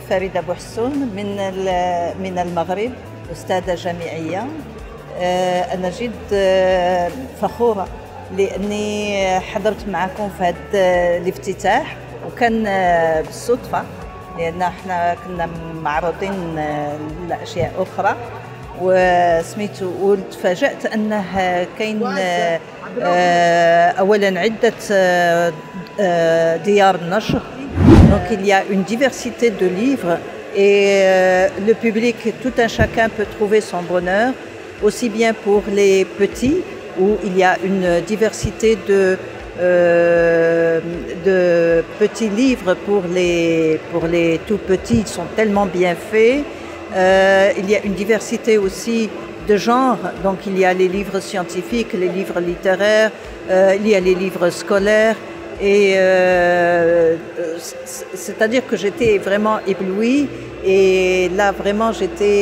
فريدة بوحسون من المغرب، أستاذة جامعية. أنا جد فخورة لأني حضرت معكم في هذا الافتتاح، وكان بالصدفة لأن احنا كنا معرضين لأشياء أخرى وسميتو، وتفاجأت أنه كاين أولا عدة ديار نشر. Donc il y a une diversité de livres et le public, tout un chacun peut trouver son bonheur, aussi bien pour les petits où il y a une diversité de petits livres pour les tout petits, ils sont tellement bien faits. Il y a une diversité aussi de genres, donc il y a les livres scientifiques, les livres littéraires, il y a les livres scolaires. Et c'est-à-dire que j'étais vraiment éblouie, et là vraiment j'étais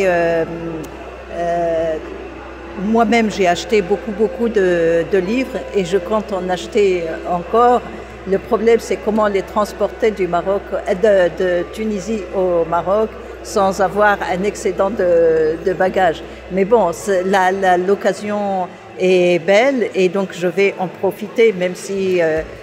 moi-même j'ai acheté beaucoup de livres et je compte en acheter encore. Le problème c'est comment les transporter du Maroc, de Tunisie au Maroc sans avoir un excédent de bagages. Mais bon, l'occasion est belle et donc je vais en profiter, même si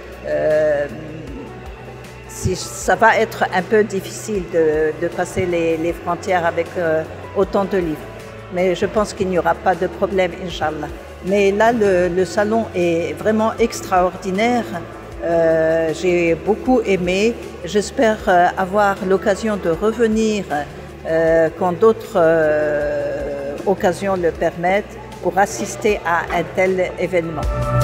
ça va être un peu difficile de passer les frontières avec autant de livres. Mais je pense qu'il n'y aura pas de problème, Inch'Allah. Mais là, le salon est vraiment extraordinaire. J'ai beaucoup aimé. J'espère avoir l'occasion de revenir quand d'autres occasions le permettent pour assister à un tel événement.